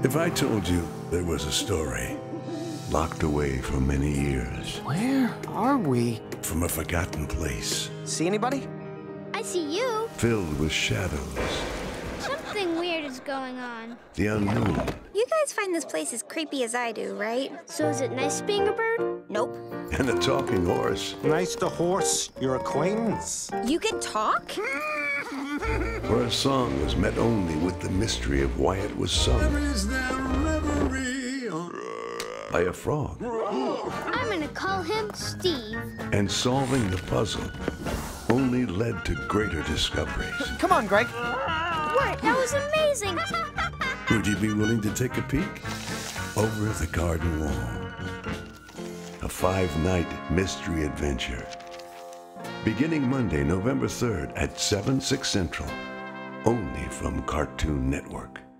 If I told you there was a story locked away for many years Where are we? from a forgotten place, See anybody? I see you. filled with shadows, Something weird is going on. the unknown, You guys find this place as creepy as I do, right? So is it nice being a bird? Nope. and a talking horse, Nice to horse your acquaintance. You can talk? where a song was met only with the mystery of why it was sung by a frog, I'm gonna call him Steve. and solving the puzzle only led to greater discoveries. Come on, Greg. What? That was amazing. Would you be willing to take a peek? Over the Garden Wall. A 5-night mystery adventure. Beginning Monday, November 3rd at 7, 6 Central. Only from Cartoon Network.